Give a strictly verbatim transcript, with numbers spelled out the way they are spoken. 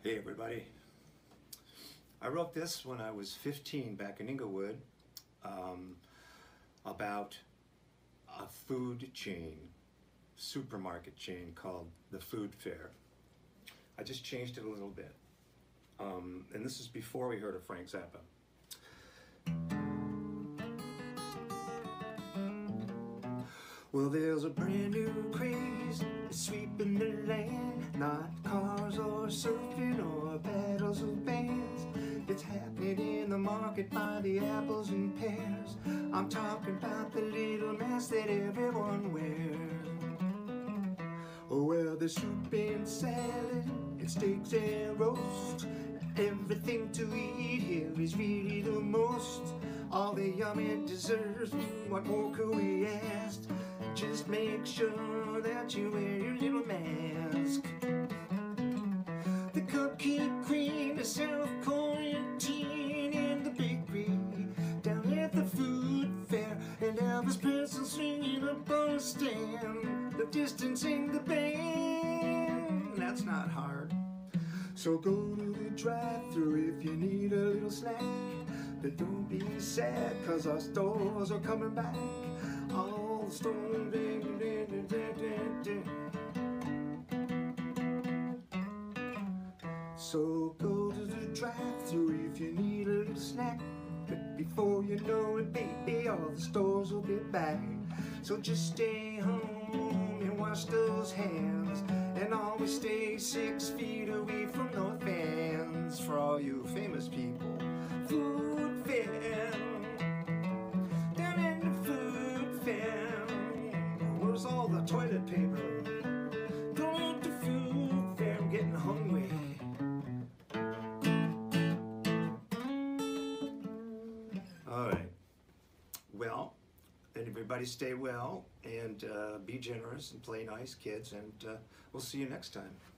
Hey everybody. I wrote this when I was fifteen back in Inglewood um, about a food chain, supermarket chain called the Food Fair. I just changed it a little bit. Um, and this is before we heard of Frank Zappa. Well, there's a brand new craze that's sweeping the land. Not cars or surfing or battles of bands. It's happening in the market by the apples and pears. I'm talking about the little mask that everyone wears. Oh, well, there's soup and salad and steaks and roast. Everything to eat here is really the most. All the yummy desserts, what more could we ask? Just make sure that you wear your little mask. The cupcake queen is self-quarantine in the bakery down at the food fair, and Elvis Presley swinging up on a stand. The distancing the band, that's not hard. So go to the drive-thru if you need a little snack. But don't be sad, cause our stores are coming back. All the stores, ding, ding, ding, ding, ding. So go to the drive-thru if you need a little snack. But before you know it, baby, all the stores will be back. So just stay home and wash those hands, and always stay six feet away from no fans. For all you famous people, Food Fair, down in the Food Fair. Where's all the toilet paper? Going to Food Fair, I'm getting hungry. All right. Well, and everybody stay well and uh, be generous and play nice, kids, and uh, we'll see you next time.